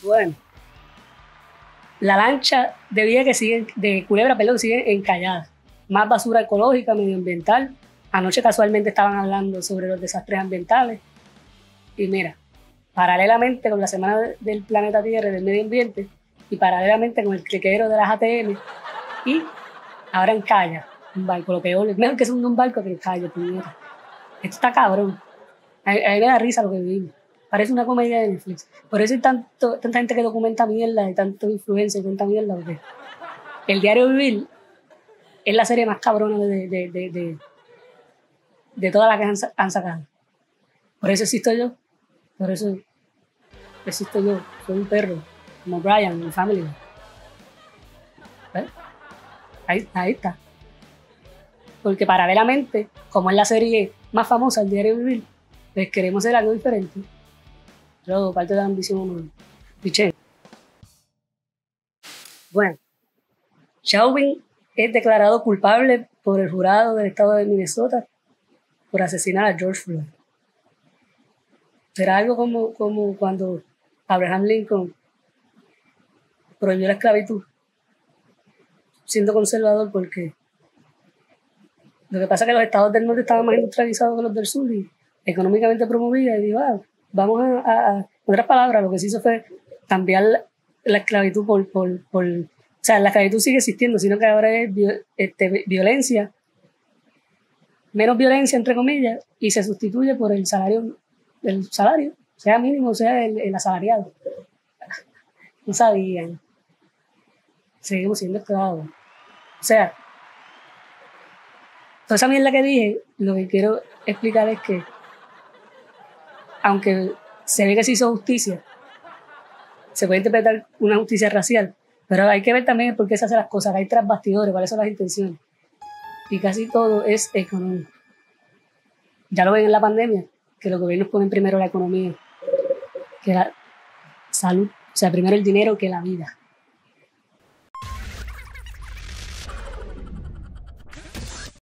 Bueno, la lancha de Vieques que sigue, de Culebra, perdón, sigue encallada. Más basura ecológica, medioambiental. Anoche casualmente estaban hablando sobre los desastres ambientales. Y mira, paralelamente con la Semana del Planeta Tierra y del Medio Ambiente, y paralelamente con el cliquero de las ATM, y ahora encalla un barco, lo peor, es mejor que sea un barco que encalla, puñeta. Esto está cabrón. A mí me da risa lo que vivimos. Parece una comedia de Netflix. Por eso hay tanta gente que documenta mierda, y tanto influencia y tanta mierda, porque el Diario Vivir es la serie más cabrona de todas las que han sacado. Por eso existo yo. Por eso existo yo. Soy un perro, como Brian, en Family. ¿Ves? Ahí está. Porque paralelamente, como es la serie más famosa, el Diario Vivir, pues queremos hacer algo diferente. Yo, parte de la ambición humana. Piché. Bueno, Chauvin es declarado culpable por el jurado del estado de Minnesota por asesinar a George Floyd. Será algo como cuando Abraham Lincoln prohibió la esclavitud, siendo conservador, porque lo que pasa es que los estados del norte estaban más industrializados que los del sur y económicamente promovida, y digo, vamos en otras palabras, lo que se hizo fue cambiar la esclavitud o sea, la esclavitud sigue existiendo, sino que ahora es violencia, menos violencia, entre comillas, y se sustituye por el salario, sea mínimo, sea el asalariado. No sabían. Seguimos siendo esclavos. O sea, toda esa mierda que dije, lo que quiero explicar es que, aunque se ve que se hizo justicia, se puede interpretar una justicia racial, pero hay que ver también por qué se hacen las cosas, que hay tras bastidores, cuáles son las intenciones. Y casi todo es económico. Ya lo ven en la pandemia, que los gobiernos ponen primero la economía que la salud. O sea, primero el dinero que la vida.